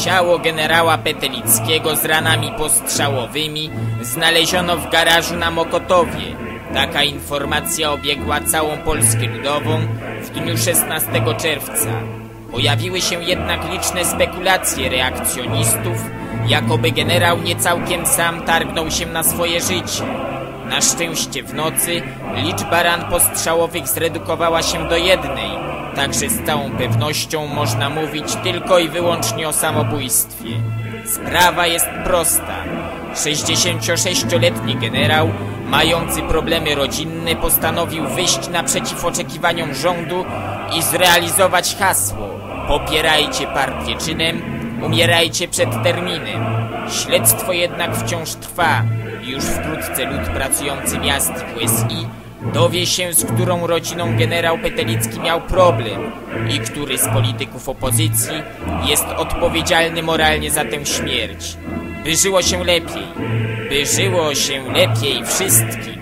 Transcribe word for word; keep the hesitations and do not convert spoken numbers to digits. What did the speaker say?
Ciało generała Petelickiego z ranami postrzałowymi znaleziono w garażu na Mokotowie. Taka informacja obiegła całą Polskę Ludową w dniu szesnastego czerwca. Pojawiły się jednak liczne spekulacje reakcjonistów, jakoby generał nie całkiem sam targnął się na swoje życie. Na szczęście w nocy liczba ran postrzałowych zredukowała się do jednej, także z całą pewnością można mówić tylko i wyłącznie o samobójstwie. Sprawa jest prosta. sześćdziesięciosześcioletni generał, mający problemy rodzinne, postanowił wyjść naprzeciw oczekiwaniom rządu i zrealizować hasło: popierajcie partię czynem, umierajcie przed terminem. Śledztwo jednak wciąż trwa. Już wkrótce lud pracujący miast w U S I dowie się, z którą rodziną generał Petelicki miał problem i który z polityków opozycji jest odpowiedzialny moralnie za tę śmierć. By żyło się lepiej, by żyło się lepiej wszystkim.